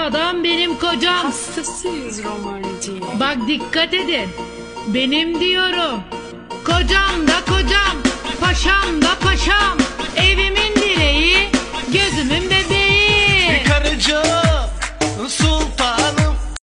adam benim kocam. Hastasıyız romantiğe. Bak dikkat edin. Benim diyorum. Kocam da kocam. Paşam da paşam. Evimin direği. Gözümün bebeği. Bir karıca su